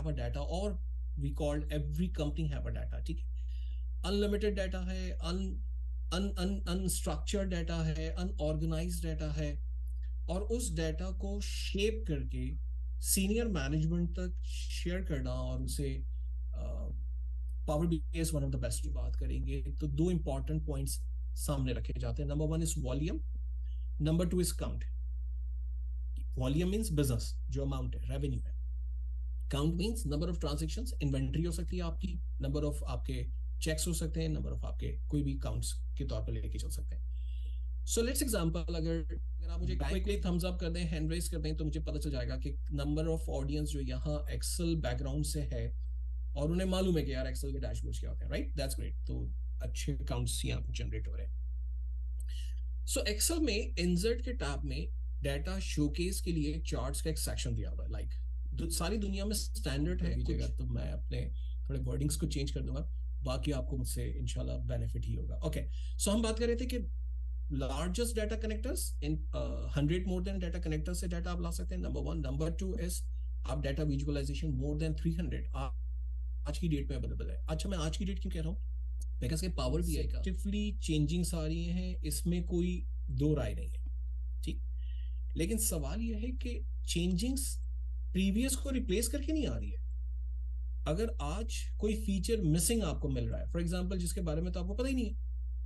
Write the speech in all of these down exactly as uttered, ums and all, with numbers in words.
Have a data, और we called every company have a data, ठीक है। Unlimited data है, un un un unstructured data है, unorganised data है, और उस डाटा को शेप करके सीनियर मैनेजमेंट तक शेयर करना और उसे power BI is one of the best. बात करेंगे तो दो इंपॉर्टेंट पॉइंट्स सामने रखे जाते हैं। Number one is volume, number two is count. Volume means business, जो अमाउंट है, रेवेन्यू है। Count means number of transactions, inventory हो सकती है आपकी, नंबर ऑफ आपके चेक्स हो सकते हैं, नंबर ऑफ आपके कोई भी काउंट्स के तौर पर लेके चल सकते हैं। सो लेट्स एग्जांपल, अगर अगर आप मुझे क्विकली थम्स अप कर दें, हैंड रेज कर दें, तो मुझे पता चल जाएगा कि नंबर ऑफ ऑडियंस जो यहाँ एक्सेल बैकग्राउंड से है और उन्हें मालूम है कि यार एक्सेल के डैशबोर्ड्स क्या होते हैं, राइट? That's great. तो अच्छे काउंट्स यहाँ जनरेट हो रहे हैं। सो एक्सेल में इंसर्ट के टैब में डाटा शोकेस के लिए चार्ट्स का एक सेक्शन दिया हुआ है। लाइक like, सारी दुनिया में स्टैंडर्ड है जगह, तो मैं अपने थोड़े वर्डिंग्स को चेंज कर दूंगा, बाकी आपको मुझसे इंशाल्लाह बेनिफिट ही होगा। ओके, सो हम बात कर रहे थे कि largest data connectors, in hundred more than data connectors से डाटा आप ला सकते हैं, number one. Number two is आप data visualisation more than three hundred आज की डेट में अवेलेबल है। अच्छा, मैं आज की डेट क्यों कह रहा हूँ? बिकॉज के पावर बीआई का चेंजिंग्स आ रही हैं, इसमें कोई दो राय नहीं है, ठीक। लेकिन सवाल यह है कि चेंजिंग्स प्रीवियस को रिप्लेस करके नहीं आ रही है। अगर आज कोई फीचर मिसिंग आपको मिल रहा है, फॉर एग्जांपल, जिसके बारे में तो आपको पता ही नहीं है,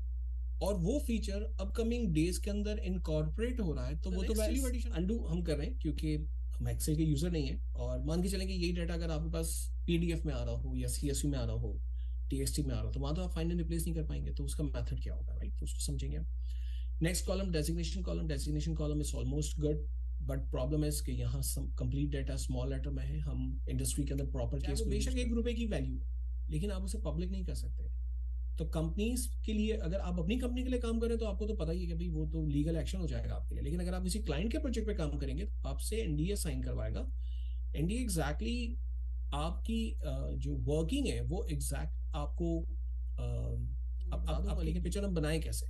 और वो फीचर अपकमिंग डेज के अंदर इनकॉर्पोरेट हो रहा है, तो वो तो वैल्यू एडिशन अनडू हम कर रहे हैं, क्योंकि हम एक्सेल के यूजर नहीं है। और मान के चलेंगे यही डाटा अगर आपके पास पीडीएफ में आ रहा हो या सीएसवी में आ रहा हो, टीएसटी में आ रहा हो, तो वहां तो आप फाइंड एंड रिप्लेस नहीं कर पाएंगे। तो उसका मेथड क्या होगा, राइट? तो उसको समझेंगे। Next column, designation column. Designation column is almost good, but problem है कि यहाँ कंप्लीट डाटा स्मॉल लेटर में है। हम इंडस्ट्री के अंदर प्रॉपर केस, बेशक एक रुपए की वैल्यू, लेकिन आप उसे पब्लिक नहीं कर सकते। तो कंपनीज के लिए, अगर आप अपनी कंपनी के लिए काम करें तो आपको तो पता ही है कि भाई वो तो लीगल एक्शन हो जाएगा आपके लिए। लेकिन अगर आप किसी क्लाइंट के प्रोजेक्ट पे काम करेंगे तो आपसे एनडीए साइन करवाएगा। एनडीए एग्जैक्टली आपकी जो वर्किंग है वो एग्जैक्ट आपको आप, आप, आप लेकिन पिक्चर हम बनाए कैसे।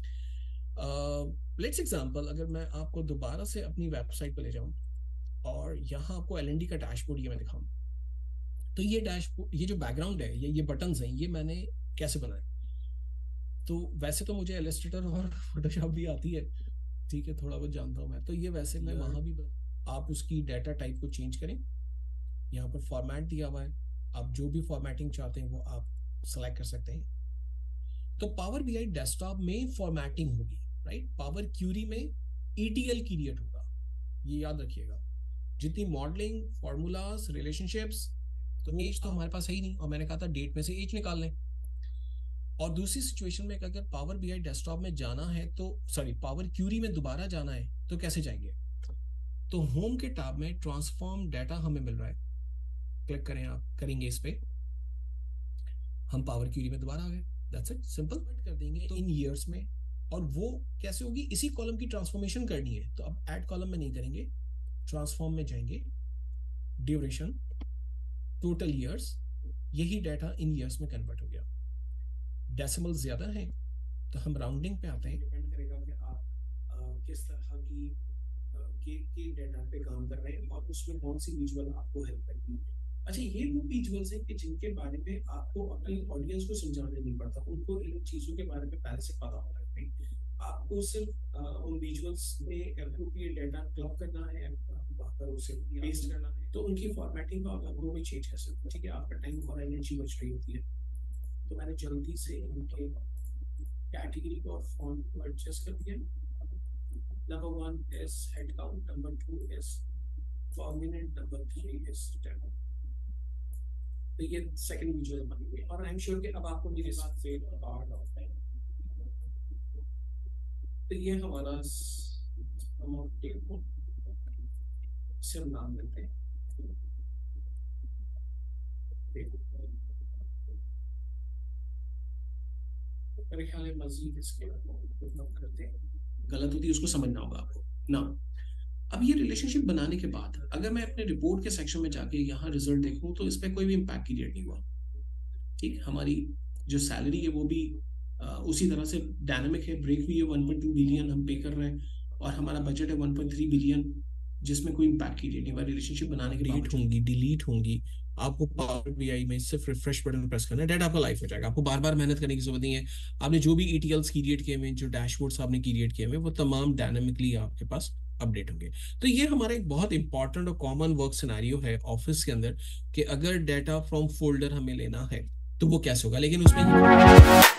लेट्स एग्जांपल, अगर मैं आपको दोबारा से अपनी वेबसाइट पे ले जाऊं और यहाँ आपको एल एन डी का डैशबोर्ड ये मैं दिखाऊं, तो ये डैशबोर्ड, ये जो बैकग्राउंड है, ये ये बटन्स हैं, ये मैंने कैसे बनाए? तो वैसे तो मुझे इलस्ट्रेटर और फोटोशॉप भी आती है, ठीक है, थोड़ा बहुत जानता हूँ मैं। तो ये वैसे मैं वहां भी बना, आप उसकी डाटा टाइप को चेंज करें, यहाँ पर फॉर्मेट दिया हुआ है, आप जो भी फॉर्मेटिंग चाहते हैं वो आप सेलेक्ट कर सकते हैं। तो पावर बीआई डेस्कटॉप में फॉर्मेटिंग होगी, राइट? पावर क्यूरी में ईटीएल क्रिएट होगा, ये याद रखिएगा। जितनी मॉडलिंग, फॉर्मूलाज, रिलेशनशिप्स, तो एज तो हमारे पास है ही नहीं, और मैंने कहा था डेट में से एज निकाल लें। और दूसरी सिचुएशन में अगर पावर बीआई डेस्कटॉप में जाना है तो, सॉरी, पावर क्यूरी में दोबारा जाना है तो कैसे जाएंगे? तो होम के टैब में ट्रांसफॉर्म डाटा हमें मिल रहा है, क्लिक करें आप, करेंगे इस पे, हम पावर क्यूरी में दोबारा आ गए। That's it, simple. कर देंगे तो इन ईयर्स में, और वो कैसे होगी? इसी कॉलम की ट्रांसफॉर्मेशन करनी है तो अब ऐड कॉलम में नहीं करेंगे, ट्रांसफॉर्म में जाएंगे, ड्यूरेशन, टोटल ईयर्स, यही डाटा इन ईयर्स में कन्वर्ट हो गया। डेसिमल ज्यादा है तो हम राउंडिंग पे आते हैं। डिपेंड करेगा कि आप आ, किस तरह की के, के डाटा पे काम कर रहे हैं और उसमें कौन सी विजुअल आपको हेल्प करेगी। अच्छा, ये वो विजुअल्स हैं कि जिनके बारे में आपको अपनी ऑडियंस को समझाने नहीं पड़ता, उनको इन चीजों के बारे में पहले से पता होता है। आपको सिर्फ उन विजुअल्स में एप्रोप्रिएट डाटा क्लब करना है, वहां पर उसे पेस्ट करना है, तो उनकी फॉर्मेटिंग को आप भी चेंज कर सकते हो, ठीक है? आपका टाइम और एनर्जी बच रही होती है। तो मैंने जल्दी से उनके कैटेगरी को और फॉन्ट को एडजस्ट कर दिया। Number one is head count, number two is prominent, number three is demo. तो ये सेकंड विजुअल बनी हुई है, और आई एम श्योर कि अब आपको मेरे साथ से पार्ट ऑफ है। तो ये हमारा अमाउंट टेबल से नाम देते हैं। मेरे ख्याल में मजीद इसके करते हैं, गलत होती है उसको समझना होगा आपको ना। अब ये रिलेशनशिप बनाने के बाद अगर मैं अपने रिपोर्ट के सेक्शन में जाके यहाँ रिजल्ट देखूं तो इस पर कोई भी इम्पैक्ट क्रिएट नहीं हुआ, ठीक। हमारी जो सैलरी है वो भी आ, उसी तरह से डायनामिक है, ब्रेक हुई है, वन पॉइंट टू बिलियन हम पे कर रहे हैं, और हमारा बजट है वन पॉइंट थ्री बिलियन, जिसमें कोई इम्पैक्ट क्रिएट नहीं हुआ। रिलेशनशिप बनाने के बाद डिलीट होंगी डिलीट होंगी आपको पावर बीआई में सिर्फ रिफ्रेश बटन प्रेस करना है, डाटा आपका लाइव हो जाएगा। आपको बार बार मेहनत करने की जरूरत नहीं है। आपने जो भी ईटीएल्स क्रिएट किए हुए, जो डैशबोर्ड्स आपने क्रिएट किए हुए, वो तमाम डायनामिकली आपके पास अपडेट होंगे। तो ये हमारा एक बहुत इंपॉर्टेंट और कॉमन वर्क सिनेरियो है ऑफिस के अंदर, कि अगर डाटा फ्रॉम फोल्डर हमें लेना है तो वो कैसे होगा। लेकिन उसमें